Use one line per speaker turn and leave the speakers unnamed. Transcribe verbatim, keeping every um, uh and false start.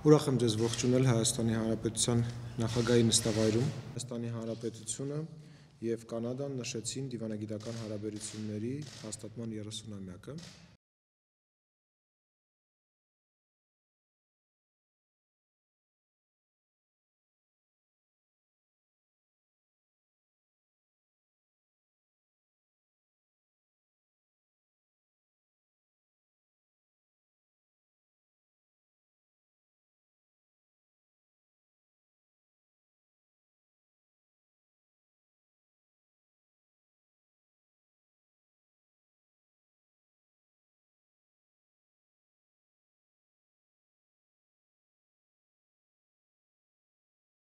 Ուրախ եմ ձեզ ողջունել Հայաստանի Հանրապետության նախագահի նստավայրում։ Հայաստանի Հանրապետությունը և Կանադան նշեցին դիվանագիտական հարաբերությունների հաստատման երեսունամյակը։